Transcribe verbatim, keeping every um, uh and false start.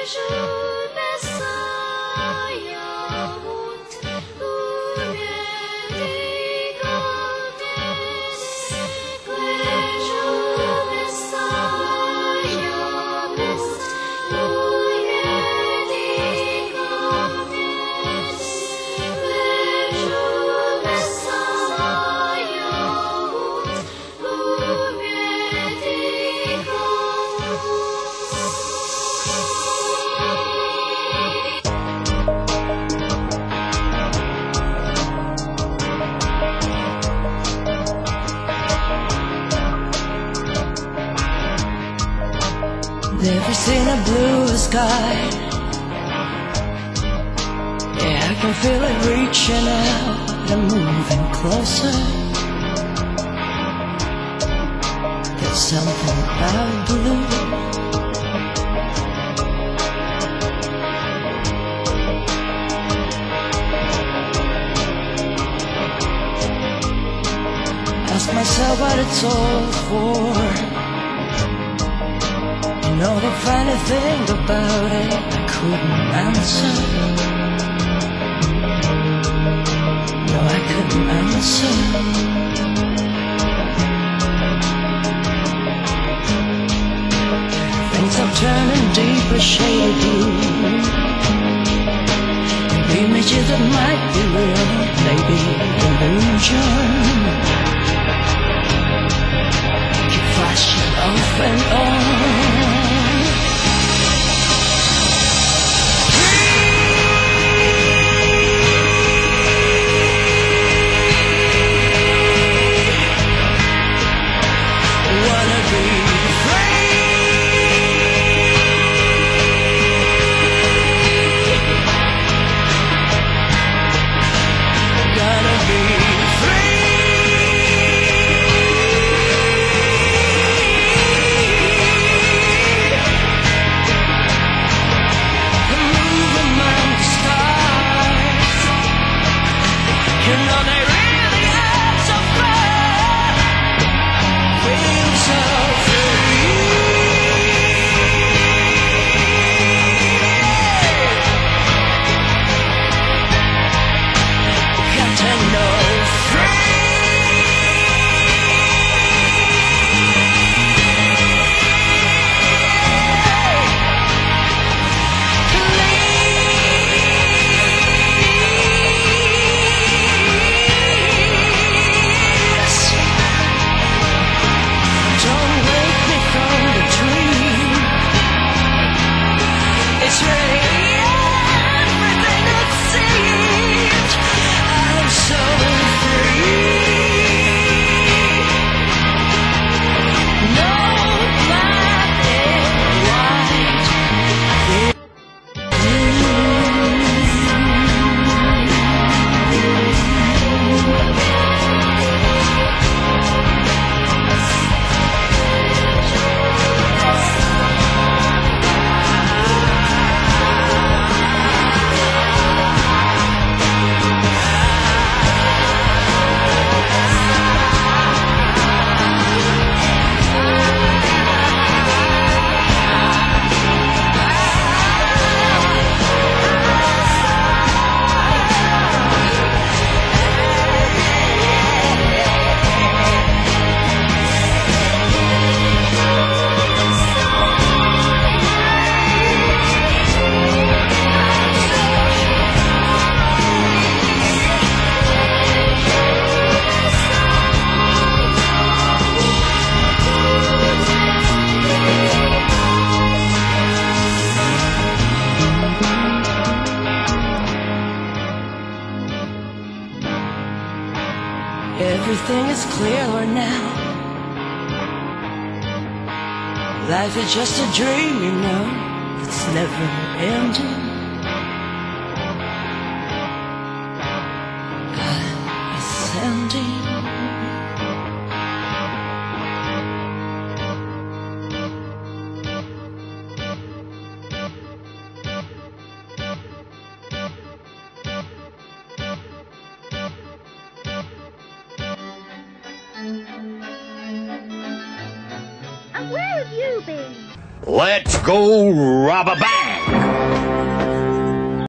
Never seen a blue sky. Yeah, I can feel it reaching out and moving closer. There's something about blue. Ask myself what it's all for. You know the funny thing about it, I couldn't answer. No, I couldn't answer. Things are turning deeper shade blue. Images that might be real, maybe illusion, keep flashing off and on. Everything is clearer now. Life is just a dream, you know, it's never ending. I'm ascending. And where have you been? Let's go rob a bank!